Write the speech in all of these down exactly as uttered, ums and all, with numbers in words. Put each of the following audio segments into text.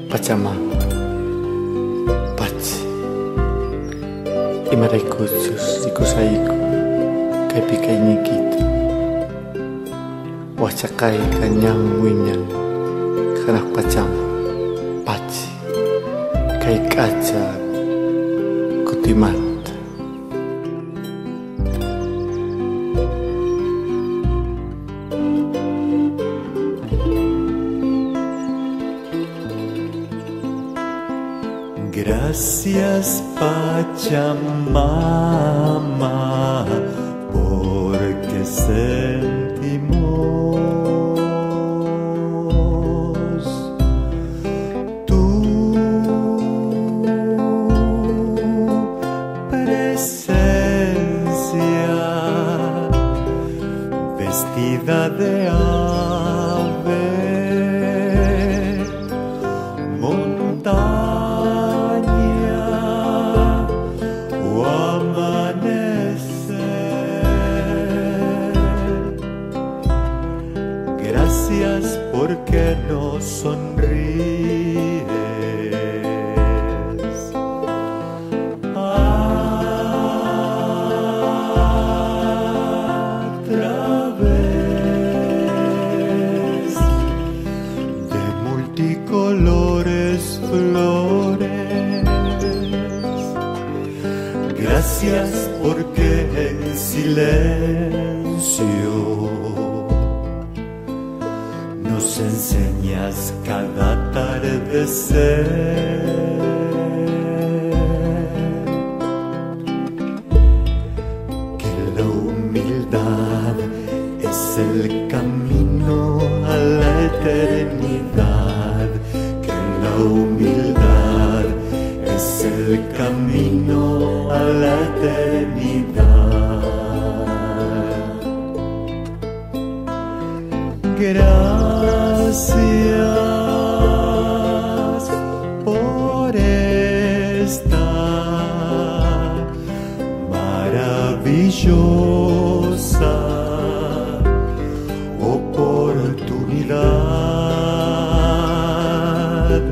Pachamama, Pachi, Imaray kuchus, rikusayku, kaypi kayniykita, wachakay kañan wiñan, kanak Pachama, Pachi, kay k'acha kutimanta. Gracias Pachamama, porque sentimos tu presencia, vestida de ave, montaña o amanecer. Gracias porque nos sonríes a través de multicolores flores. Gracias porque en silencio nos enseñas cada atardecer. Que la humildad es el camino a la eternidad. Que la humildad es el camino a la eternidad. Gracias por esta maravillosa oportunidad.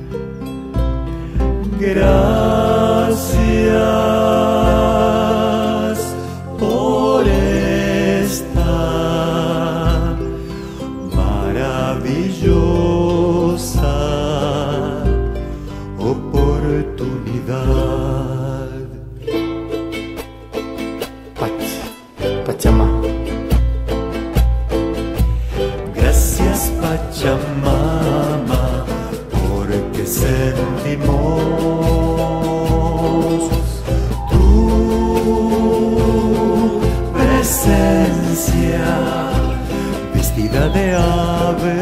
Gracias por esta maravillosa oportunidad. Pachi, Pachamama. Gracias Pachamama, porque sentimos tu presencia, vestida de ave,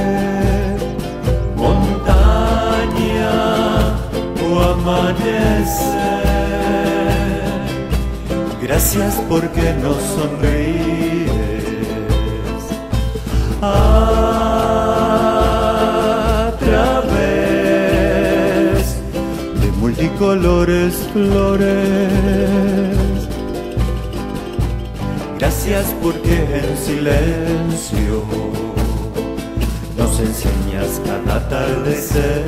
montaña o amanecer. Gracias porque nos sonríes a través de multicolores flores. Gracias porque en silencio nos enseñas cada atardecer.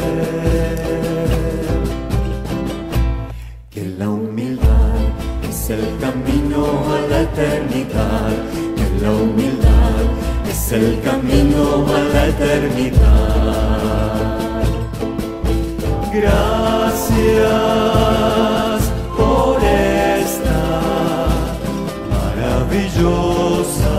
Que la humildad es el camino a la eternidad. Que la humildad es el camino a la eternidad. Gracias por esta maravillosa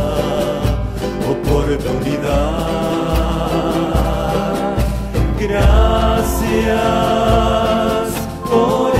oportunidad. Gracias por